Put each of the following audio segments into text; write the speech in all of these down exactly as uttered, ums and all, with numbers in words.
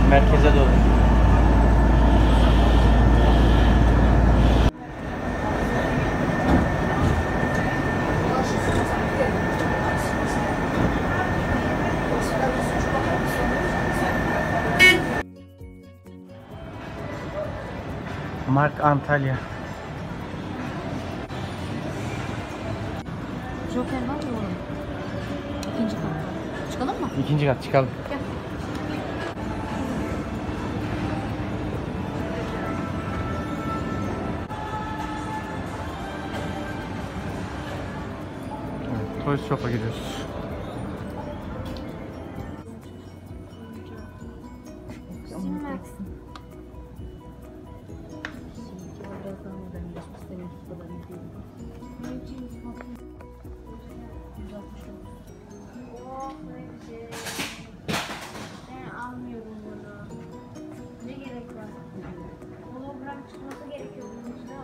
Merkeze doğru. Mark Antalya. Joker var ya oğlum. İkinci kat. Çıkalım mı? İkinci kat çıkalım. Gel. Evet, Toys Shop'a gidiyoruz. Ben almıyorum bunu. Ne gerek var? Hologram çıkması gerekiyor bunun içine.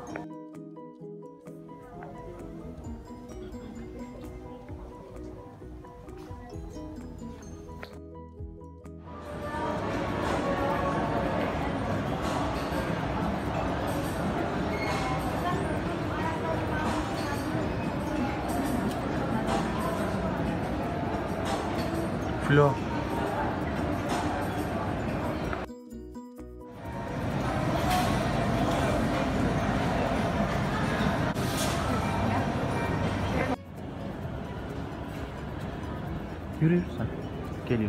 Flo. Yürü yürü sen. Geliyor.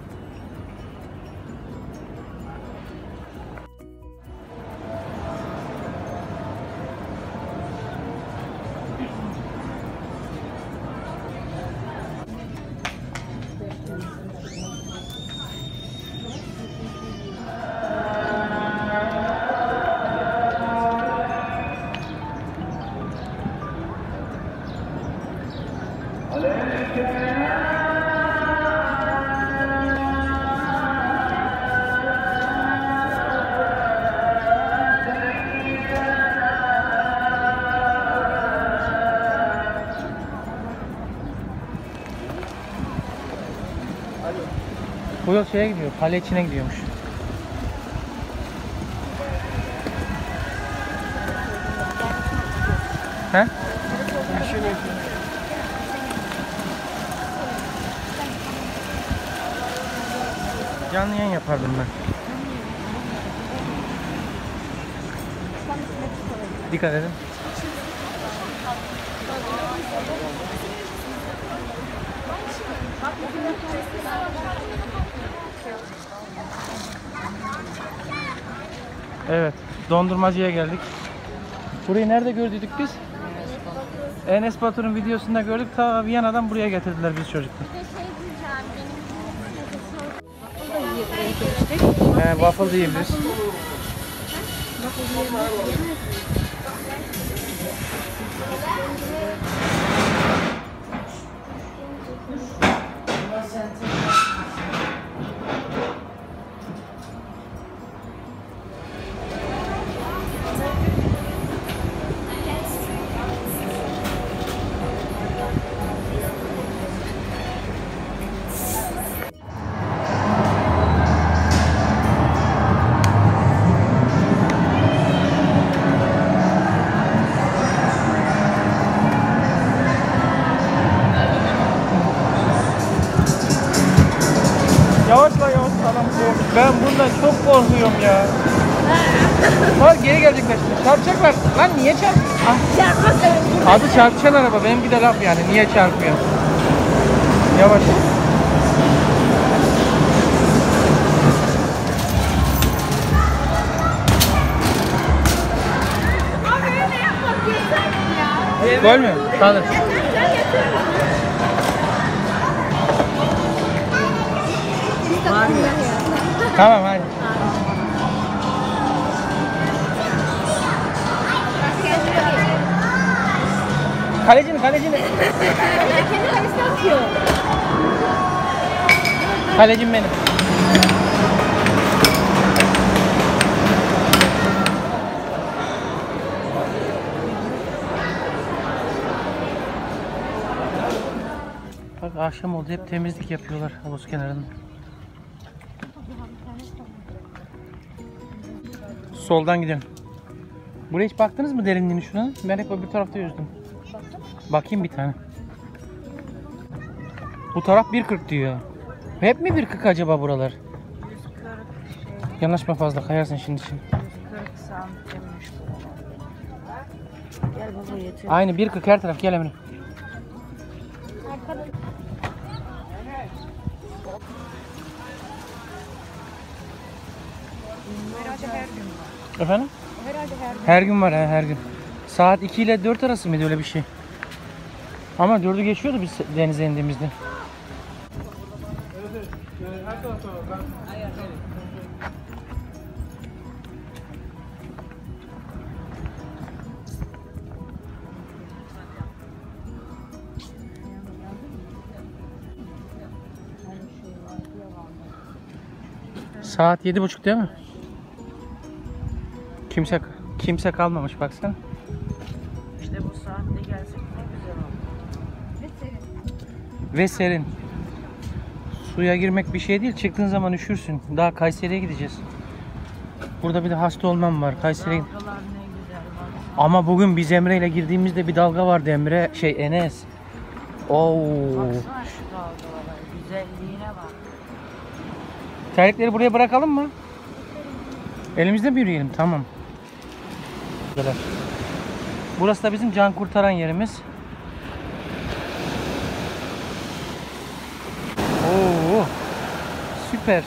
Bu yol şeye gidiyor, kale içine gidiyormuş. He? Canlı yayın yapardım ben. Dikkat edin. Evet, dondurmacıya geldik. Burayı nerede gördük biz? Enes Batur'un videosunda gördük. Ta Viyana'dan buraya getirdiler biz çocuklar. He, waffle diyebiliriz. Yavaşla yavaş adam kork. Ben bundan çok korkuyorum ya. Bak geri gelecekler şimdi. Çarpacaklar. Lan niye çarpıyor? Ah. Adı çarpışan araba. Benimki de laf yani. Niye çarpıyor? Yavaş. Gol mü? Kaldır. Tamam hadi. Kalecini kalecini. Kendi kalesine atıyor. Kalecim benim. Bak akşam oldu, hep temizlik yapıyorlar havuz kenarında. Soldan gidelim. Buraya hiç baktınız mı derinliğini şuna? Ben hep öbür tarafta yüzdüm. Bakayım bir tane. Bu taraf bir kırk diyor. Hep mi bir kırk acaba buralar? yüz kırk şey. Yanaşma fazla, kayarsın şimdi şimdi. yüz kırk santimmiş bu. Gel baba yeter. Aynı bir kırk her taraf, gel Emre. Arkada. Herhalde her gün var. Efendim? Herhalde her gün. Her gün var he, her gün. Saat iki ile dört arası mıydı öyle bir şey? Ama dördü geçiyordu biz denize indiğimizde. Saat yedi buçuk değil mi? Kimse kimse kalmamış baksana. İşte bu saatte gelsek ne güzel olur. Ve serin. Suya girmek bir şey değil. Çıktığın zaman üşürsün. Daha Kayseri'ye gideceğiz. Burada bir de hasta olmam var. Kayseri'ye. Dalgalar ne güzel bak. Ama bugün biz Emre ile girdiğimizde bir dalga vardı Emre. Şey Enes. Oo. Baksana şu dalgalara. Güzelliğine bak. Terlikleri buraya bırakalım mı? Elimizde mi yürüyelim? Tamam. Burası da bizim can kurtaran yerimiz. Oo. Süper.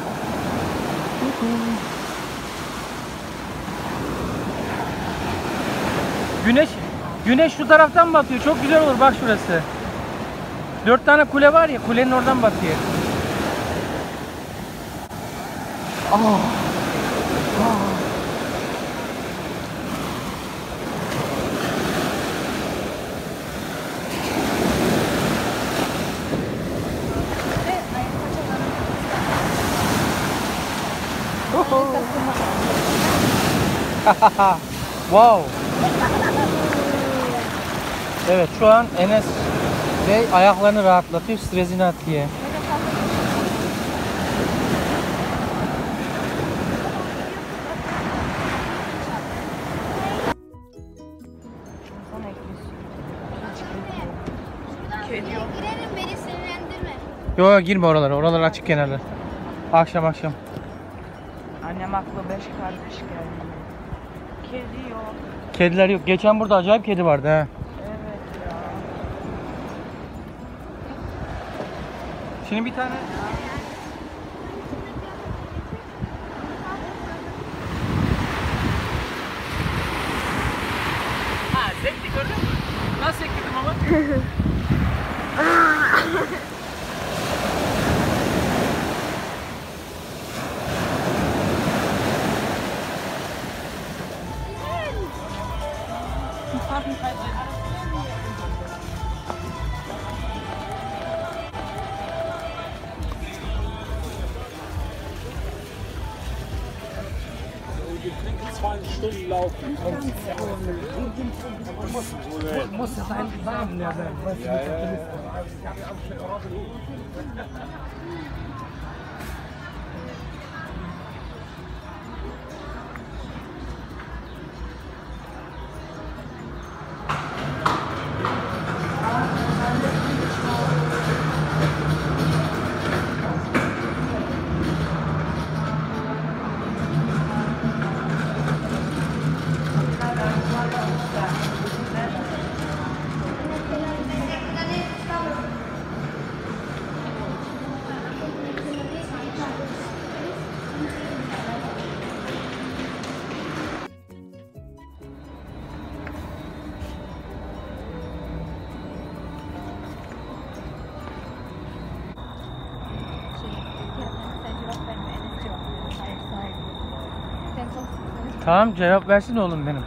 Güneş Güneş şu taraftan batıyor. Çok güzel olur bak şurası. Dört tane kule var ya, kulenin oradan batıyor. Aa. Aa. Wow. Evet, şu an Enes Bey ayaklarını rahatlatıyor, stresini atıyor. Kedi yok. Girerim, beni sinirlendirme. Yok yok, girme oralara, oralar açık kenarlar. Akşam akşam. Annem aklı beş kardeş geldi. Kedi yok. Kediler yok. Geçen burada acayip kedi vardı ha. Evet ya. Şimdi bir tane Ha, sekti gördün mü? Nasıl sektirdim ama? Zwei Stunden laufen. Muss es ein warm mehr sein, weißt du, Ja, mit der ja, ja. Tamam, cevap versin oğlum benim.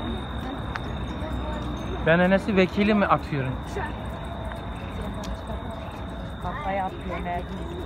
Ben Enes'i vekili mi atıyorum? Kafaya atıyor neredeyse.